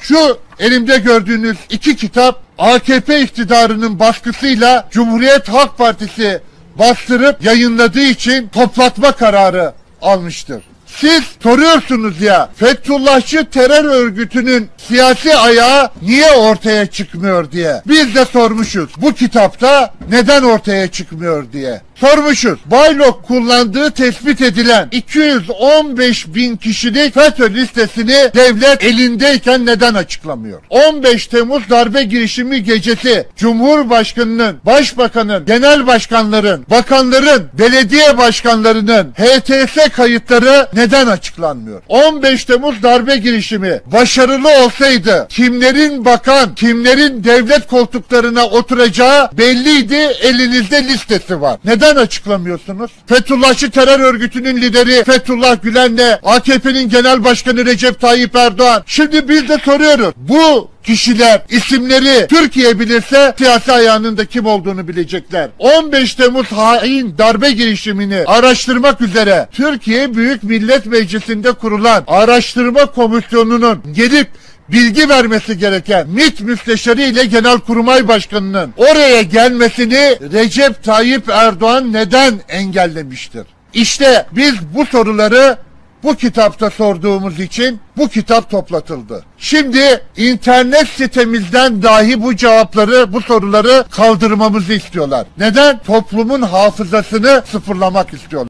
Şu elimde gördüğünüz iki kitap AKP iktidarının baskısıyla Cumhuriyet Halk Partisi bastırıp yayınladığı için toplatma kararı almıştır. Siz soruyorsunuz ya, Fethullahçı terör örgütünün siyasi ayağı niye ortaya çıkmıyor diye. Biz de sormuşuz bu kitapta neden ortaya çıkmıyor diye. Sormuşuz. Baylok kullandığı tespit edilen 215 bin kişilik FETÖ listesini devlet elindeyken neden açıklamıyor? 15 Temmuz darbe girişimi gecesi Cumhurbaşkanının, Başbakanın, genel başkanların, bakanların, belediye başkanlarının HTS kayıtları neden açıklanmıyor? 15 Temmuz darbe girişimi başarılı olsaydı kimlerin bakan, kimlerin devlet koltuklarına oturacağı belliydi, elinizde listesi var. Neden açıklamıyorsunuz? Fethullahçı terör örgütünün lideri Fethullah Gülen'le AKP'nin genel başkanı Recep Tayyip Erdoğan. Şimdi biz de soruyoruz. Bu kişiler, isimleri Türkiye bilirse siyasi ayağının da kim olduğunu bilecekler. 15 Temmuz hain darbe girişimini araştırmak üzere Türkiye Büyük Millet Meclisi'nde kurulan araştırma komisyonunun gelip bilgi vermesi gereken MİT Müsteşarı ile Genelkurmay Başkanı'nın oraya gelmesini Recep Tayyip Erdoğan neden engellemiştir? İşte biz bu soruları bu kitapta sorduğumuz için bu kitap toplatıldı. Şimdi internet sitemizden dahi bu cevapları, bu soruları kaldırmamızı istiyorlar. Neden? Toplumun hafızasını sıfırlamak istiyorlar.